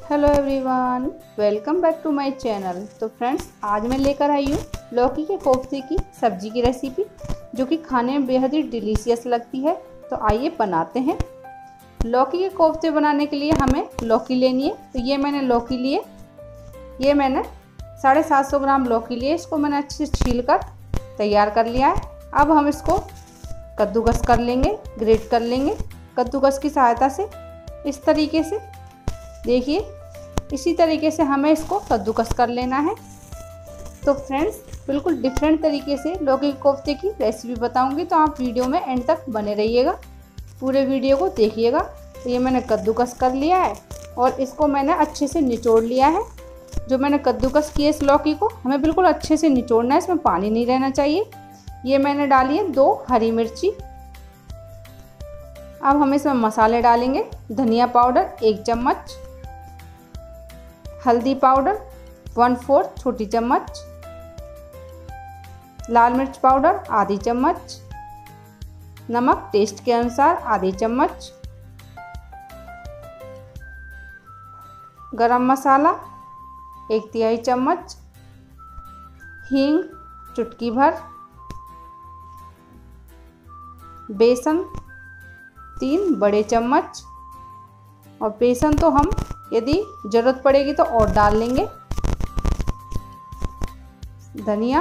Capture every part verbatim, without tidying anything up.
Hello everyone, welcome back to my channel. तो friends, आज मैं लेकर आई हूँ लौकी के कोफ्ते की सब्जी की रेसिपी, जो कि खाने में बेहद ही डिलीशियस लगती है। तो आइए बनाते हैं। लौकी के कोफ्ते बनाने के लिए हमें लौकी लेनी है। तो ये मैंने लौकी लिए, ये मैंने साढ़े सात सौ ग्राम लौकी लिए। इसको मैंने अच्छे से छील कर तैयार कर लिया है। अब हम इसको कद्दूकस कर लेंगे, ग्रेट कर लेंगे कद्दूकस की सहायता से। इस तरीके से देखिए, इसी तरीके से हमें इसको कद्दूकस कर लेना है। तो फ्रेंड्स, बिल्कुल डिफरेंट तरीके से लौकी के कोफ्ते की रेसिपी बताऊंगी, तो आप वीडियो में एंड तक बने रहिएगा, पूरे वीडियो को देखिएगा। तो ये मैंने कद्दूकस कर लिया है और इसको मैंने अच्छे से निचोड़ लिया है। जो मैंने कद्दूकस किया इस लौकी को हमें बिल्कुल अच्छे से निचोड़ना है, इसमें पानी नहीं रहना चाहिए। ये मैंने डाली है दो हरी मिर्ची। अब हम इसमें मसाले डालेंगे। धनिया पाउडर एक चम्मच, हल्दी पाउडर वन फोर्थ छोटी चम्मच, लाल मिर्च पाउडर आधी चम्मच, नमक टेस्ट के अनुसार आधी चम्मच, गरम मसाला एक तिहाई चम्मच, हींग चुटकी भर, बेसन तीन बड़े चम्मच। और बेसन तो हम यदि ज़रूरत पड़ेगी तो और डाल लेंगे। धनिया।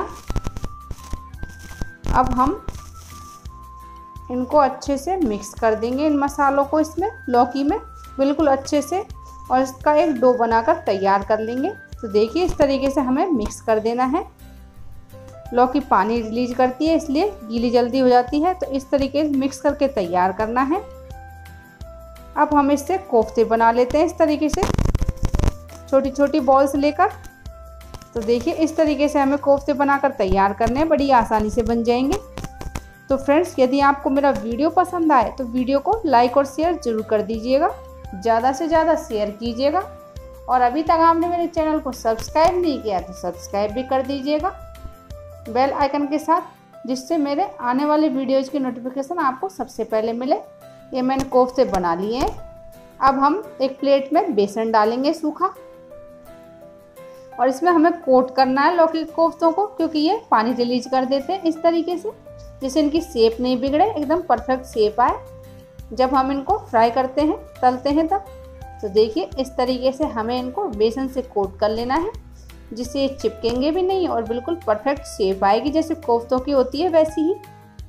अब हम इनको अच्छे से मिक्स कर देंगे, इन मसालों को इसमें लौकी में बिल्कुल अच्छे से, और इसका एक डो बनाकर तैयार कर लेंगे। तो देखिए, इस तरीके से हमें मिक्स कर देना है। लौकी पानी रिलीज करती है, इसलिए गीली जल्दी हो जाती है। तो इस तरीके से मिक्स करके तैयार करना है। अब हम इससे कोफ्ते बना लेते हैं, इस तरीके से छोटी छोटी बॉल्स लेकर। तो देखिए, इस तरीके से हमें कोफ्ते बनाकर तैयार करने हैं, बड़ी आसानी से बन जाएंगे। तो फ्रेंड्स, यदि आपको मेरा वीडियो पसंद आए तो वीडियो को लाइक और शेयर जरूर कर दीजिएगा, ज़्यादा से ज़्यादा शेयर कीजिएगा। और अभी तक आपने मेरे चैनल को सब्सक्राइब नहीं किया तो सब्सक्राइब भी कर दीजिएगा बेल आइकन के साथ, जिससे मेरे आने वाले वीडियोज़ की नोटिफिकेशन आपको सबसे पहले मिले। ये मैंने कोफ्ते बना लिए हैं। अब हम एक प्लेट में बेसन डालेंगे सूखा, और इसमें हमें कोट करना है लौकी के कोफ्तों को, क्योंकि ये पानी रिलीज कर देते हैं इस तरीके से, जिससे इनकी शेप नहीं बिगड़े, एकदम परफेक्ट शेप आए जब हम इनको फ्राई करते हैं, तलते हैं तब। तो देखिए, इस तरीके से हमें इनको बेसन से कोट कर लेना है, जिससे ये चिपकेंगे भी नहीं और बिल्कुल परफेक्ट शेप आएगी, जैसे कोफ्तों की होती है वैसी ही।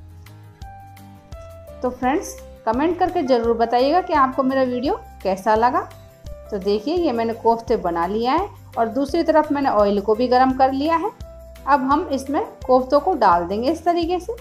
तो फ्रेंड्स, कमेंट करके ज़रूर बताइएगा कि आपको मेरा वीडियो कैसा लगा। तो देखिए, ये मैंने कोफ्ते बना लिया है और दूसरी तरफ मैंने ऑयल को भी गर्म कर लिया है। अब हम इसमें कोफ्तों को डाल देंगे इस तरीके से।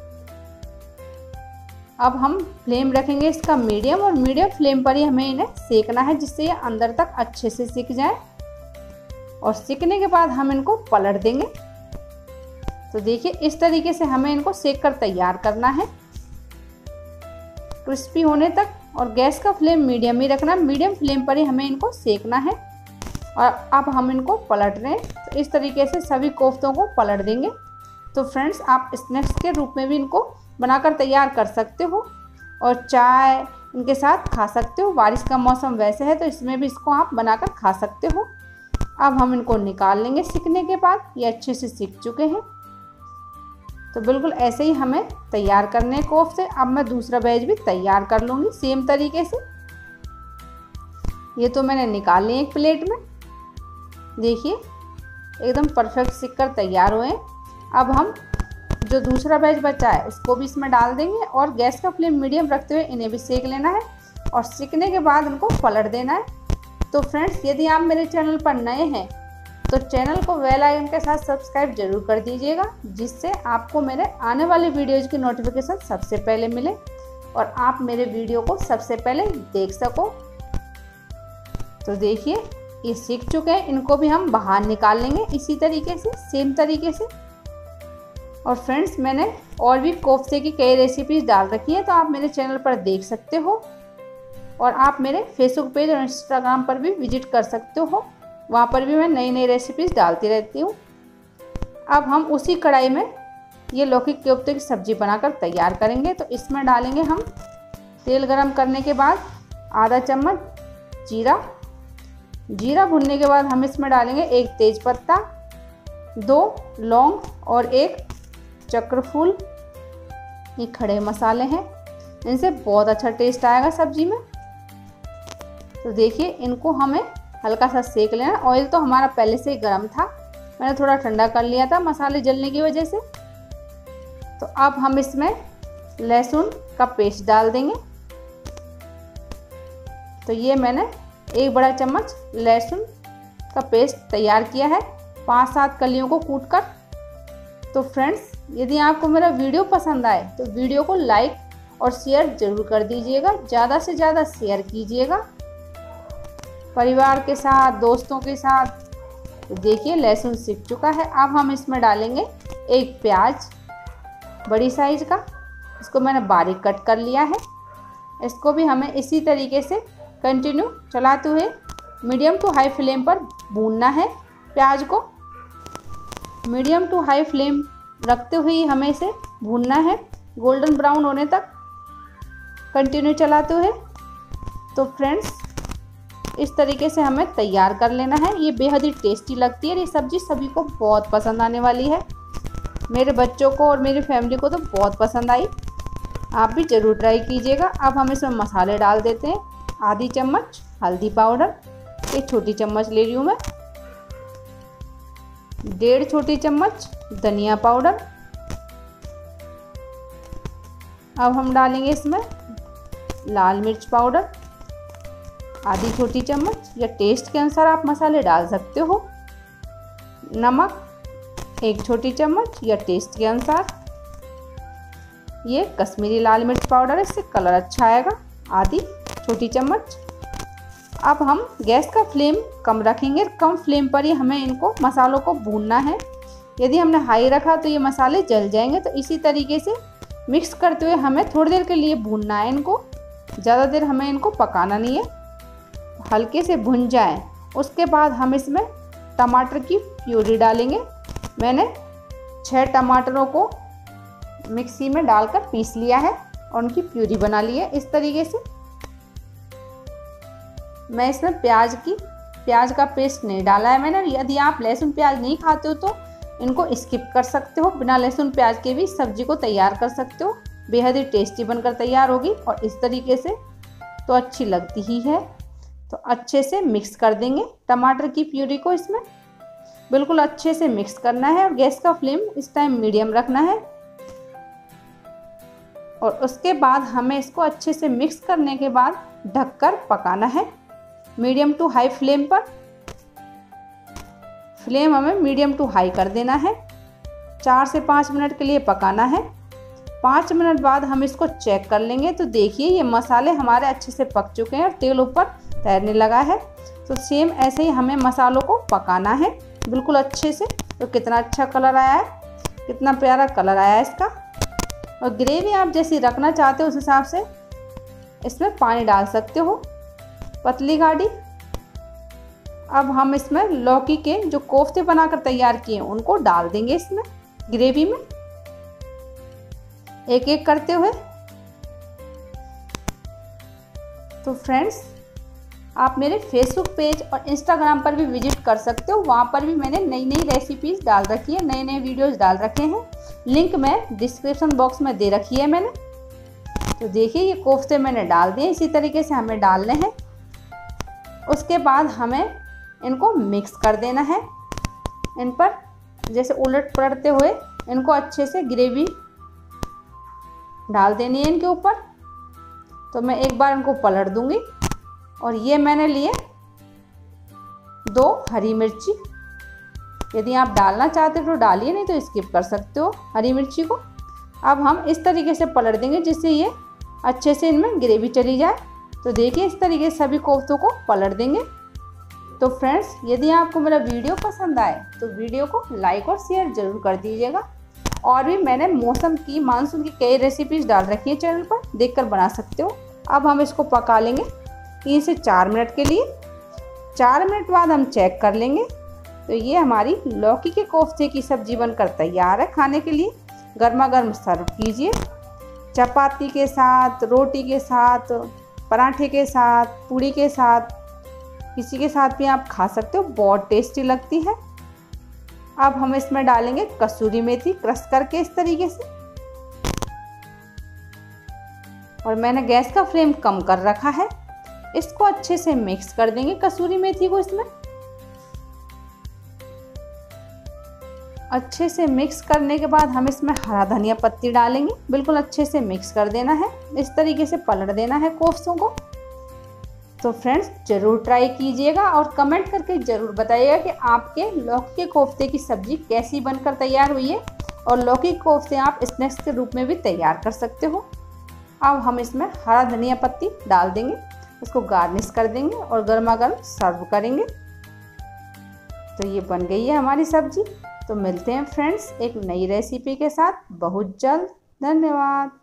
अब हम फ्लेम रखेंगे इसका मीडियम, और मीडियम फ्लेम पर ही हमें इन्हें सेकना है, जिससे ये अंदर तक अच्छे से सिक जाए। और सिकने के बाद हम इनको पलट देंगे। तो देखिए, इस तरीके से हमें इनको सेक कर तैयार करना है, क्रिस्पी होने तक। और गैस का फ्लेम मीडियम ही रखना, मीडियम फ्लेम पर ही हमें इनको सेकना है। और अब हम इनको पलट रहे हैं। तो इस तरीके से सभी कोफ्तों को पलट देंगे। तो फ्रेंड्स, आप स्नैक्स के रूप में भी इनको बनाकर तैयार कर सकते हो, और चाय इनके साथ खा सकते हो। बारिश का मौसम वैसे है, तो इसमें भी इसको आप बनाकर खा सकते हो। अब हम इनको निकाल लेंगे सिकने के बाद। ये अच्छे से सिक चुके हैं। तो बिल्कुल ऐसे ही हमें तैयार करने हैं कोफ्ते। अब मैं दूसरा बैच भी तैयार कर लूँगी सेम तरीके से। ये तो मैंने निकाल लिए एक प्लेट में। देखिए, एकदम परफेक्ट सिक कर तैयार हुए हैं। अब हम जो दूसरा बैच बचा है उसको भी इसमें डाल देंगे, और गैस का फ्लेम मीडियम रखते हुए इन्हें भी सेक लेना है, और सिकने के बाद इनको पलट देना है। तो फ्रेंड्स, यदि आप मेरे चैनल पर नए हैं तो चैनल को बेल आइकन के साथ सब्सक्राइब जरूर कर दीजिएगा, जिससे आपको मेरे आने वाले वीडियोज़ की नोटिफिकेशन सबसे पहले मिले और आप मेरे वीडियो को सबसे पहले देख सको। तो देखिए, ये सीख चुके हैं। इनको भी हम बाहर निकाल लेंगे इसी तरीके से, सेम तरीके से। और फ्रेंड्स, मैंने और भी कोफ्ते की कई रेसिपीज़ डाल रखी है, तो आप मेरे चैनल पर देख सकते हो। और आप मेरे फेसबुक पेज और इंस्टाग्राम पर भी विजिट कर सकते हो, वहाँ पर भी मैं नई नई रेसिपीज़ डालती रहती हूँ। अब हम उसी कढ़ाई में ये लौकी के कोफ्ते की सब्ज़ी बनाकर तैयार करेंगे। तो इसमें डालेंगे हम तेल गरम करने के बाद आधा चम्मच जीरा, जीरा भुनने के बाद हम इसमें डालेंगे एक तेज पत्ता, दो लौंग और एक चक्रफूल। ये खड़े मसाले हैं, इनसे बहुत अच्छा टेस्ट आएगा सब्जी में। तो देखिए इनको हमें हल्का सा सेक लेना। ऑयल तो हमारा पहले से ही गर्म था, मैंने थोड़ा ठंडा कर लिया था मसाले जलने की वजह से। तो अब हम इसमें लहसुन का पेस्ट डाल देंगे। तो ये मैंने एक बड़ा चम्मच लहसुन का पेस्ट तैयार किया है, पाँच सात कलियों को कूटकर। तो फ्रेंड्स, यदि आपको मेरा वीडियो पसंद आए तो वीडियो को लाइक और शेयर जरूर कर दीजिएगा, ज़्यादा से ज़्यादा शेयर कीजिएगा परिवार के साथ, दोस्तों के साथ। तो देखिए लहसुन सिक चुका है। अब हम इसमें डालेंगे एक प्याज बड़ी साइज का, इसको मैंने बारीक कट कर लिया है। इसको भी हमें इसी तरीके से कंटिन्यू चलाते हुए मीडियम टू हाई फ्लेम पर भूनना है। प्याज को मीडियम टू हाई फ्लेम रखते हुए हमें इसे भूनना है, गोल्डन ब्राउन होने तक कंटिन्यू चलाते हुए। तो फ्रेंड्स, इस तरीके से हमें तैयार कर लेना है। ये बेहद ही टेस्टी लगती है, ये सब्ज़ी सभी को बहुत पसंद आने वाली है। मेरे बच्चों को और मेरी फैमिली को तो बहुत पसंद आई, आप भी ज़रूर ट्राई कीजिएगा। अब हम इसमें मसाले डाल देते हैं। आधी चम्मच हल्दी पाउडर, एक छोटी चम्मच ले रही हूँ मैं। डेढ़ छोटी चम्मच धनिया पाउडर। अब हम डालेंगे इसमें लाल मिर्च पाउडर, आधी छोटी चम्मच, या टेस्ट के अनुसार आप मसाले डाल सकते हो। नमक एक छोटी चम्मच या टेस्ट के अनुसार। ये कश्मीरी लाल मिर्च पाउडर है, इससे कलर अच्छा आएगा, आधी छोटी चम्मच। अब हम गैस का फ्लेम कम रखेंगे, कम फ्लेम पर ही हमें इनको मसालों को भूनना है। यदि हमने हाई रखा तो ये मसाले जल जाएंगे। तो इसी तरीके से मिक्स करते हुए हमें थोड़ी देर के लिए भूनना है इनको, ज़्यादा देर हमें इनको पकाना नहीं है। हल्के से भुन जाएं, उसके बाद हम इसमें टमाटर की प्यूरी डालेंगे। मैंने छः टमाटरों को मिक्सी में डालकर पीस लिया है और उनकी प्यूरी बना ली है। इस तरीके से मैं इसमें प्याज की प्याज का पेस्ट नहीं डाला है मैंने। यदि आप लहसुन प्याज नहीं खाते हो तो इनको स्किप कर सकते हो, बिना लहसुन प्याज के भी सब्जी को तैयार कर सकते हो, बेहद ही टेस्टी बनकर तैयार होगी। और इस तरीके से तो अच्छी लगती ही है। तो अच्छे से मिक्स कर देंगे टमाटर की प्यूरी को, इसमें बिल्कुल अच्छे से मिक्स करना है। और गैस का फ्लेम इस टाइम मीडियम रखना है। और उसके बाद हमें इसको अच्छे से मिक्स करने के बाद ढककर पकाना है मीडियम टू हाई फ्लेम पर। फ्लेम हमें मीडियम टू हाई कर देना है। चार से पाँच मिनट के लिए पकाना है। पाँच मिनट बाद हम इसको चेक कर लेंगे। तो देखिए ये मसाले हमारे अच्छे से पक चुके हैं और तेल ऊपर तैरने लगा है। तो सेम ऐसे ही हमें मसालों को पकाना है बिल्कुल अच्छे से। तो कितना अच्छा कलर आया है, कितना प्यारा कलर आया है इसका। और ग्रेवी आप जैसी रखना चाहते हो उस हिसाब से इसमें पानी डाल सकते हो, पतली गाढ़ी। अब हम इसमें लौकी के जो कोफ्ते बनाकर तैयार किए हैं उनको डाल देंगे इसमें ग्रेवी में, एक एक करते हुए। तो फ्रेंड्स, आप मेरे फेसबुक पेज और इंस्टाग्राम पर भी विजिट कर सकते हो, वहाँ पर भी मैंने नई नई रेसिपीज़ डाल रखी है, नए नए वीडियोज़ डाल रखे हैं। लिंक मैं डिस्क्रिप्शन बॉक्स में दे रखी है मैंने। तो देखिए ये कोफ्ते मैंने डाल दिए, इसी तरीके से हमें डालने हैं। उसके बाद हमें इनको मिक्स कर देना है, इन पर जैसे उलट पलटते हुए इनको अच्छे से ग्रेवी डाल देनी है इनके ऊपर। तो मैं एक बार इनको पलट दूंगी। और ये मैंने लिए दो हरी मिर्ची, यदि आप डालना चाहते हो तो डालिए, नहीं तो स्किप कर सकते हो हरी मिर्ची को। अब हम इस तरीके से पलट देंगे जिससे ये अच्छे से इनमें ग्रेवी चली जाए। तो देखिए इस तरीके से सभी कोफ्तों को पलट देंगे। तो फ्रेंड्स, यदि आपको मेरा वीडियो पसंद आए तो वीडियो को लाइक और शेयर ज़रूर कर दीजिएगा। और भी मैंने मौसम की, मानसून की कई रेसिपीज़ डाल रखी है चैनल पर, देखकर बना सकते हो। अब हम इसको पका लेंगे तीन से चार मिनट के लिए। चार मिनट बाद हम चेक कर लेंगे। तो ये हमारी लौकी के कोफ्ते की सब्ज़ी बनकर तैयार है खाने के लिए। गर्मा गर्म सर्व कीजिए, चपाती के साथ, रोटी के साथ, पराठे के साथ, पूड़ी के साथ। किसी के साथ भी आप खा सकते हो, बहुत टेस्टी लगती है। अब हम इसमें डालेंगे कसूरी मेथी क्रश करके इस तरीके से, और मैंने गैस का फ्लेम कम कर रखा है। इसको अच्छे से मिक्स कर देंगे कसूरी मेथी को इसमें। अच्छे से मिक्स करने के बाद हम इसमें हरा धनिया पत्ती डालेंगे। बिल्कुल अच्छे से मिक्स कर देना है, इस तरीके से पलट देना है कोफ्तों को। तो फ्रेंड्स ज़रूर ट्राई कीजिएगा और कमेंट करके ज़रूर बताइएगा कि आपके लौकी के कोफ्ते की सब्ज़ी कैसी बनकर तैयार हुई है। और लौकी कोफ्ते आप स्नैक्स के रूप में भी तैयार कर सकते हो। अब हम इसमें हरा धनिया पत्ती डाल देंगे, इसको गार्निश कर देंगे और गर्मा गर्म सर्व करेंगे। तो ये बन गई है हमारी सब्ज़ी। तो मिलते हैं फ्रेंड्स एक नई रेसिपी के साथ बहुत जल्द। धन्यवाद।